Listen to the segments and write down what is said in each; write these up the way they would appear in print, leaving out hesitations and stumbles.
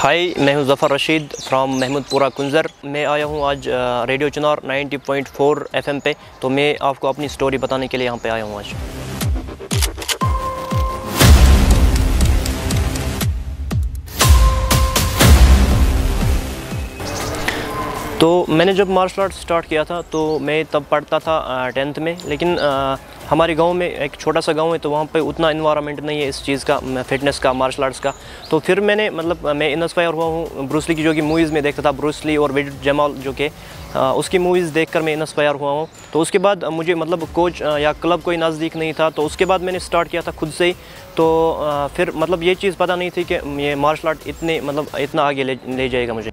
हाय, मैं हूं ज़फ़र रशीद फ्रॉम महमूदपुरा कुंजर। मैं आया हूं आज रेडियो चिनार 90.4 FM पे। तो मैं आपको अपनी स्टोरी बताने के लिए यहां पे आया हूं आज। तो मैंने जब मार्शल आर्ट स्टार्ट किया था तो मैं तब पढ़ता था 10th में, लेकिन हमारे गांव में एक छोटा सा गांव है तो वहाँ पे उतना इन्वायरमेंट नहीं है इस चीज़ का, फिटनेस का, मार्शल आर्ट्स का। तो फिर मैंने मैं इंस्पायर हुआ हूँ ब्रूस ली की, जो कि मूवीज़ में देखता था, ब्रूस ली और विजय जमाल जो कि उसकी मूवीज़ देखकर मैं इंस्पायर हुआ हूँ। तो उसके बाद मुझे कोच या क्लब कोई नज़दीक नहीं था, तो उसके बाद मैंने स्टार्ट किया था खुद से ही। तो फिर ये चीज़ पता नहीं थी कि ये मार्शल आर्ट इतना आगे ले जाएगा मुझे।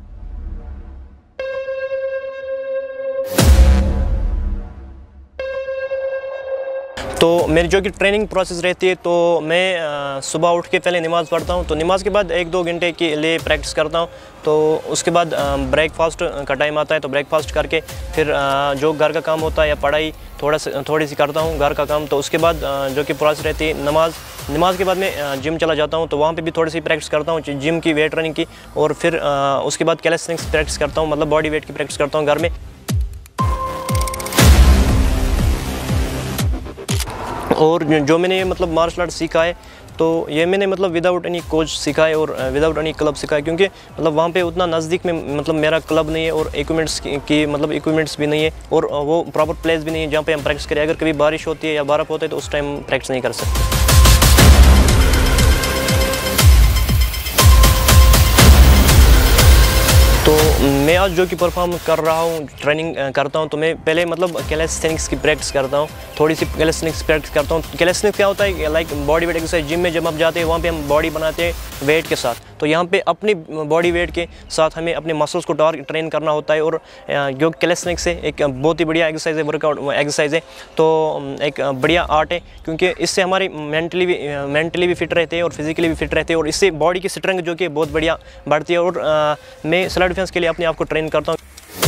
तो मेरी जो कि ट्रेनिंग प्रोसेस रहती है, तो मैं सुबह उठ के पहले नमाज़ पढ़ता हूँ। तो नमाज़ के बाद 1-2 घंटे के लिए प्रैक्टिस करता हूँ। तो उसके बाद ब्रेकफास्ट का टाइम आता है, तो ब्रेकफास्ट करके फिर जो घर का काम होता है या पढ़ाई थोड़ी सी करता हूँ, घर का काम। तो उसके बाद जो कि प्रोसेस रहती है नमाज के बाद मैं जिम चला जाता हूँ। तो वहाँ पे भी थोड़ी सी प्रैक्टिस करता हूँ, जिम की, वेट ट्रेनिंग की। और फिर उसके बाद कैलिस्थेनिक्स प्रैक्टिस करता हूँ, बॉडी वेट की प्रैक्टिस करता हूँ घर में। और जो मैंने मार्शल आर्ट सीखा है, तो ये मैंने विदाउट एनी कोच सीखा है और विदाउट एनी क्लब सीखा है, क्योंकि वहाँ पे उतना नज़दीक में मेरा क्लब नहीं है और इक्विपमेंट्स इक्विपमेंट्स भी नहीं है और वो प्रॉपर प्लेस भी नहीं है जहाँ पे हम प्रैक्टिस करें। अगर कभी बारिश होती है या बर्फ़ होता है तो उस टाइम प्रैक्टिस नहीं कर सकते। तो मैं आज जो कि परफॉर्म कर रहा हूँ, ट्रेनिंग करता हूँ, तो मैं पहले कैलिस्थेनिक्स की प्रैक्टिस करता हूँ, थोड़ी सी कैलिस्थेनिक्स प्रैक्टिस करता हूँ। कैलिस्थेनिक्स क्या होता है, like body weight exercise. Gym में जब आप जाते हैं वहाँ पे हम बॉडी बनाते हैं वेट के साथ, तो यहाँ पे अपनी बॉडी वेट के साथ हमें अपने मसल्स को ट्रेन करना होता है। और जो कैलिस्थेनिक्स है एक बहुत ही बढ़िया एक्सरसाइज है, वर्कआउट एक्सरसाइज है। तो एक बढ़िया आर्ट है, क्योंकि इससे हमारी मेंटली भी फिट रहते हैं और फिजिकली भी फिट रहते हैं, और इससे बॉडी की स्ट्रेंथ जो कि बहुत बढ़िया बढ़ती है। और मैं सेल्फ डिफेंस के लिए अपने आप को ट्रेन करता हूँ।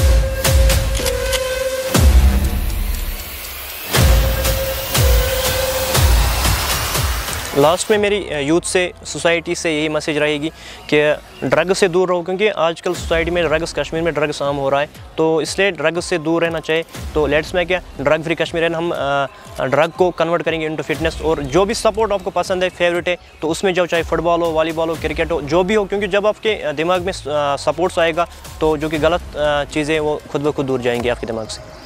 लास्ट में मेरी यूथ से, सोसाइटी से यही मैसेज रहेगी कि ड्रग से दूर रहो, क्योंकि आजकल सोसाइटी में ड्रग्स, कश्मीर में ड्रग्स आम हो रहा है। तो इसलिए ड्रग से दूर रहना चाहिए। तो लेट्स में क्या ड्रग फ्री कश्मीर है, हम ड्रग को कन्वर्ट करेंगे इनटू फिटनेस। और जो भी सपोर्ट आपको पसंद है, फेवरेट है, तो उसमें जाओ, चाहे फुटबॉल हो, वॉलीबॉल हो, क्रिकेट हो, जो भी हो, क्योंकि जब आपके दिमाग में सपोर्ट्स आएगा तो जो कि गलत चीज़ें वो खुद ब खुद दूर जाएंगी आपके दिमाग से।